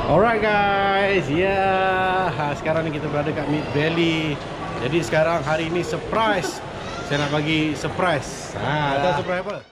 Alright guys, sekarang ni kita berada kat Mid Valley. Jadi sekarang hari ni surprise. Saya nak bagi surprise. Tahu surprise apa?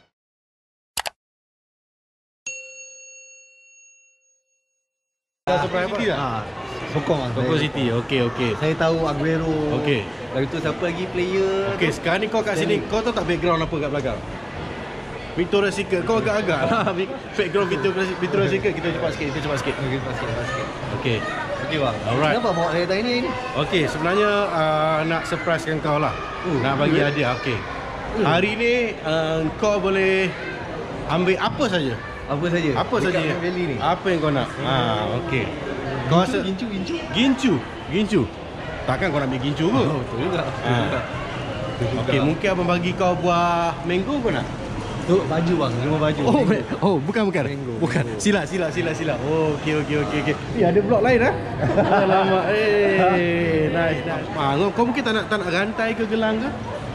Tahu surprise apa? Sokong lah. Sokong City. Okey. Saya tahu Aguero. Okey. Lagi tu siapa lagi player? Okey, sekarang ni kau kat sini, kau tahu tak background apa kat belakang? Victoria's Secret. Kau agak-agak lah. Background Victoria's Secret. Kita cepat sikit. Okey, sikit. Okey. Okey bang. Alright. Kenapa bawa kereta ini? Okey, sebenarnya nak surprisekan kau lah. Nak bagi hadiah. Okey. Hari ni kau boleh ambil apa saja. Apa saja? Apa saja? Valley ni. Apa yang kau nak? Okey. Kau rasa Gincu. Takkan kau nak ambil gincu ke? Oh, betul juga. Okey, mungkin abang bagi kau buah mango kau nak? Tu baju bang, rumah baju. Bukan. Mango. Bukan. Sila. Oh, okey. Ada blok lain ah. Alamak. Nice. Kau mungkin tak nak rantai ke gelang ke?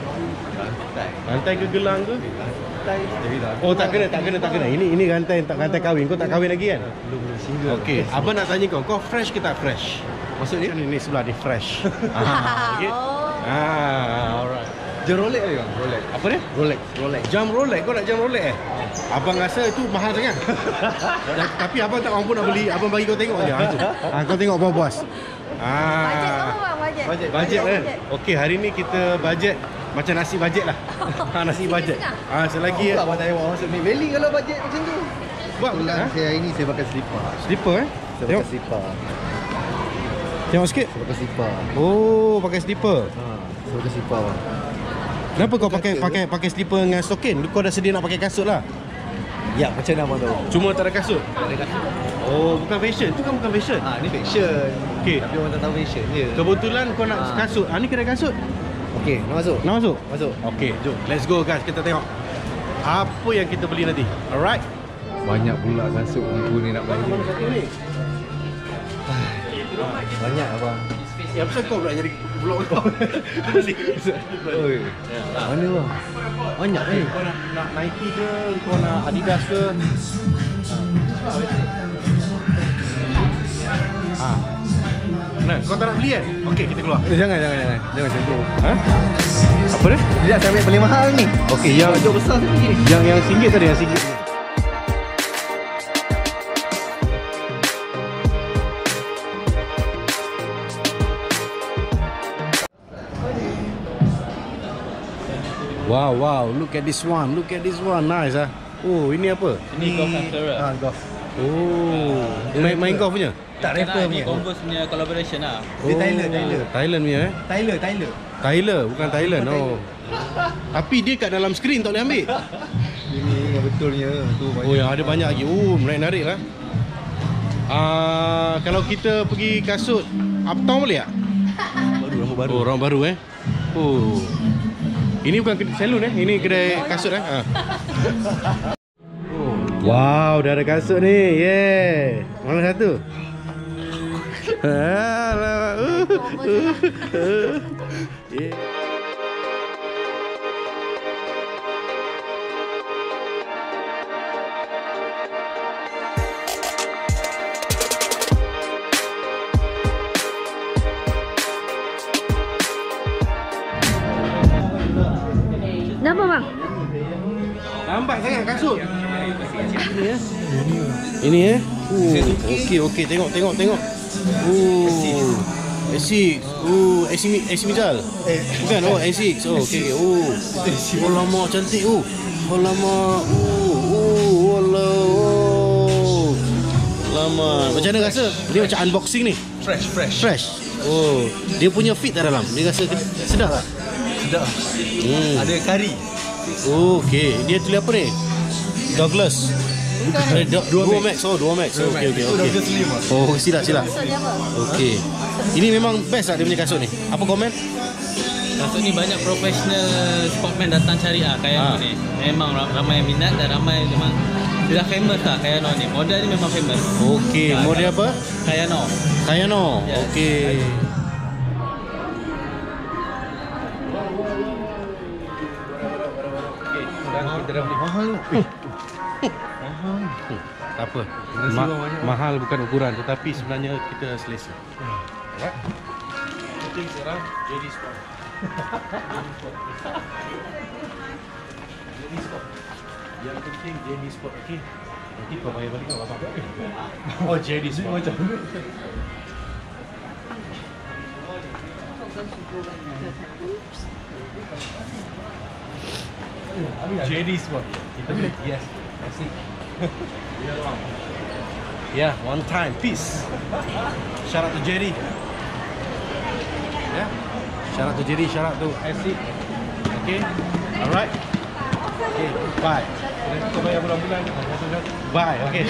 Rantai ke gelang ke? Oh, tak kena. Ini rantai kahwin. Kau tak kahwin lagi kan? Belum single. Okey, abang nak tanya kau fresh ke tak fresh? Maksudnya Ini sebelah dia fresh. Okey. Alright. jam Rolex ke bang? Rolex. Apa dia? Rolex. Jam Rolex. Kau nak jam Rolex Abang rasa itu mahal sangat. Tapi abang tak mampu nak beli. Abang bagi kau tengok je. Kau tengok abang puas. Bajet apa bang? Bajet kan? Okey, hari ni kita bajet macam nasi bajet lah. Nasi bajet. Selagi Tak abang tanya masuk Mid Valley kalau bajet macam tu. buat Saya pakai slipper. slipper Saya pakai slipper. Tengok sikit. Saya pakai slipper. Oh, pakai slipper. Saya pakai slipper bang. Kenapa kau pakai slipper dengan stokin? Kau dah sedia nak pakai kasut lah. Ya, macam mana abang tahu? Cuma tak ada kasut. Tak ada kasut. Oh, bukan fashion. Tu kan bukan fashion. Ni fashion. Okey. Tapi orang tak tahu fashion je. Kebetulan kau nak kasut. Ni kedai kasut. Okey, nak masuk? Nak masuk? Masuk. Okey, jom. Let's go guys. Kita tengok apa yang kita beli nanti. Alright. Banyak pula kasut aku ni nak bagi. Banyak abang. Ya, pasal kau pula jadi vlog kau. Oi. Mana bang? Banyak ni. Kau nak Nike ke? Kau nak Adidas ke? Nah, kau tak nak beli kan? Okey, kita keluar. Jangan macam tu. Apa dia? Tidak, saya ambil paling mahal ni. Okey, yang Baju besar tu ni. yang RM1 tadi, yang RM1. Wow, look at this one. Nice Oh, ini apa? Ini golf Explorer. Golf. Oh, main golf punya? Tak rapper Ini punya. Converse punya collaboration lah. Dia Tyler. Thailand punya Tyler, bukan Thailand. Oh. Tapi dia kat dalam skrin tak boleh ambil. Ini yang betulnya tu banyak. Oh, yang ada banyak lagi. Menarik lah. Kalau kita pergi kasut Uptown boleh tak? Baru. Oh, orang baru Oh. Ini bukan kedai salon ini kedai kasut Wow, dah ada kasut ni. Yeah. Mana satu? Yeah. Kenapa bang? Lambat sangat kasut. Ini Okey, tengok. Essex. Essex Mizal. Bukan, Essex. Okey. Alamak, cantik. Alamak. Alamak. Macam mana rasa? Dia macam unboxing ni. Fresh. Oh, dia punya fit tak dalam? Dia rasa sedap tak? Sedap. Ada kari. Okey, dia tulis apa ni? Douglas. Duo Max. Okey. Oh, silap. Maksudnya apa? Okey. Ini memang best tak dia punya kasut ni? Apa komen? Kasut ni banyak professional sportman datang cari Kayano ni. Memang ramai yang minat dan ramai memang dia dah famous lah Kayano ni. Model ni memang famous. Okey, model apa? Kayano. Yes. Okey. Mahal. Tak apa. Nasi orang banyak. Mahal bukan ukuran, tetapi sebenarnya kita selesa. Alright. Penting sekarang JD Sport. JD Sport. Yang penting JD Sport, okey. Nanti kau bayar balik kau apa-apa. Oh, JD Sport. Macam mana? JD Sport. Kita beli. Yes. Asik. Yeah, one time. Peace. Shout out to Jerry. Yeah. Shout out to Jerry. Shout out to Asik. Okay. Alright. Okay. Bye. Kita bayar bulan-bulan. Bye. Okay.